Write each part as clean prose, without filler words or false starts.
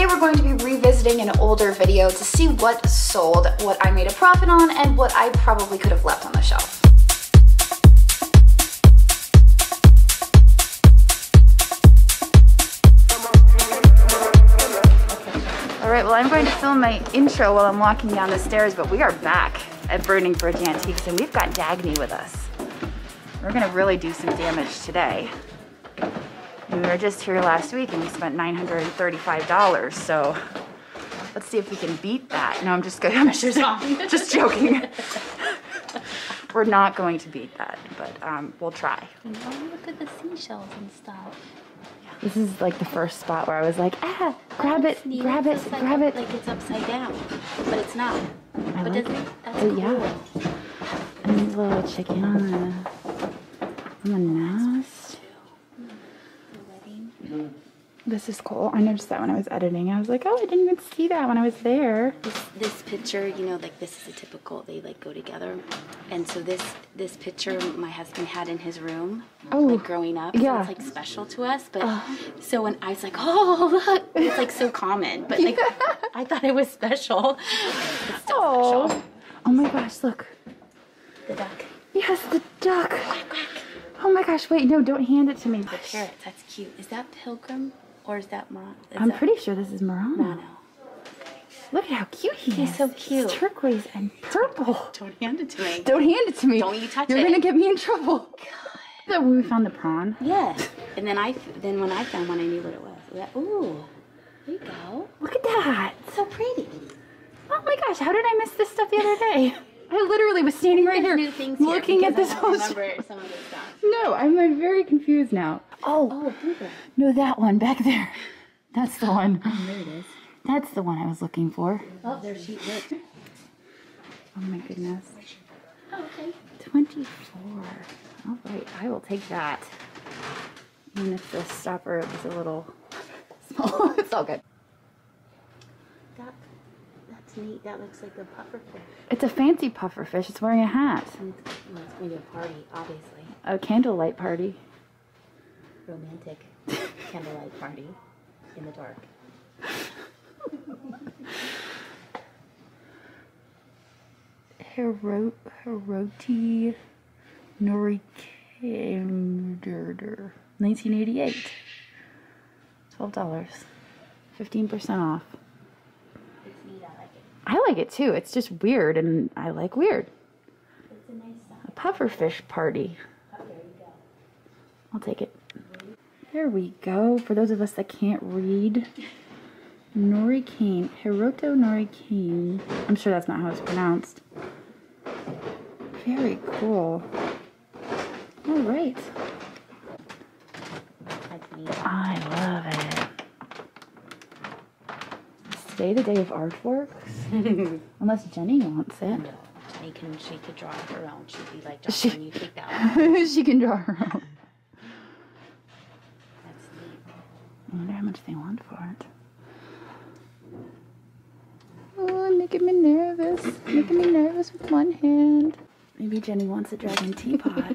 today we're going to be revisiting an older video to see what sold, what I made a profit on, and what I probably could have left on the shelf. Alright, well I'm going to film my intro while I'm walking down the stairs, but we are back at Burning Bridge Antiques and we've got Dagny with us. We're gonna really do some damage today. We were just here last week and we spent $935, so let's see if we can beat that. No, I'm just kidding. I'm just joking. We're not going to beat that, but we'll try. Oh, look at the seashells and stuff. This is like the first spot where I was like, grab it, grab it, grab it. Like it's upside down, but it's not. I but like it. That's cool. Yeah. And these little chicken on the nest. This is cool. I noticed that when I was editing. I was like, oh, I didn't even see that when I was there. This picture, you know, like this is a typical, they like go together. And so this picture my husband had in his room, like growing up. Yeah. So it's like special to us. But so when I was like, oh, look, it's like so common. But like, I thought it was special. It's still special. Oh my gosh, look. The duck. Yes, the duck. Quack, quack. Oh my gosh, wait, no, don't hand it to me. The parrots, that's cute. Is that Pilgrim or is that Murano? I'm pretty sure this is Murano. Look at how cute he is. He's so cute. It's turquoise and purple. Don't hand it to me. Don't hand it to me. Don't you touch it. You're gonna get me in trouble. God. So when we found the prawn. Yes. And then when I found one, I knew what it was. Ooh, there you go. Look at that. It's so pretty. Oh my gosh, how did I miss this stuff the other day? I literally was standing right here looking at this whole stuff. Some of this stuff. No, I'm like, very confused now. Oh, no, that one back there. That's the one. Oh, there it is. That's the one I was looking for. Oh, there she is. Oh my goodness. Oh, okay. 24. All right, I will take that. Even if the stopper was a little small, it's all good. That's neat. That looks like a pufferfish. It's a fancy pufferfish. It's wearing a hat. Well, it's going to a party, obviously. A candlelight party. Romantic candlelight party in the dark. Hiroti Norikander, 1988. $12. 15% off. It's neat. I like it. I like it too. It's just weird, and I like weird. It's a nice sound. A pufferfish party. Oh, there you go. I'll take it. There we go. For those of us that can't read, Norikane, Hiroto Norikane. I'm sure that's not how it's pronounced. Very cool. All right. That's neat. I love it. Is today the day of artworks? Unless Jenny wants it. No, she could draw her own. She'd be like, John, you take that one. She can draw her own. That's neat. I wonder how much they want for it. Oh, making me nervous. Making me nervous with one hand. Maybe Jenny wants a dragon teapot.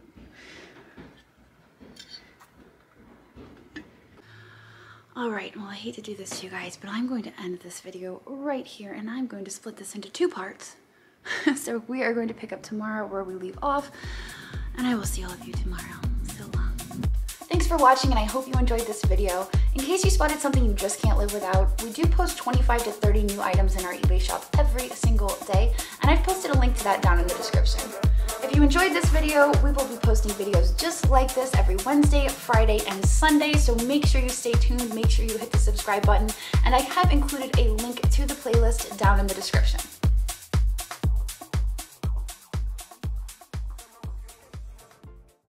Alright, well I hate to do this to you guys, but I'm going to end this video right here and I'm going to split this into 2 parts. So we are going to pick up tomorrow where we leave off, and I will see all of you tomorrow. So long. Thanks for watching, and I hope you enjoyed this video. In case you spotted something you just can't live without, we do post 25 to 30 new items in our eBay shop every single day, and I've posted a link to that down in the description. If you enjoyed this video, we will be posting videos just like this every Wednesday, Friday, and Sunday, so make sure you stay tuned, make sure you hit the subscribe button, and I have included a link to the playlist down in the description.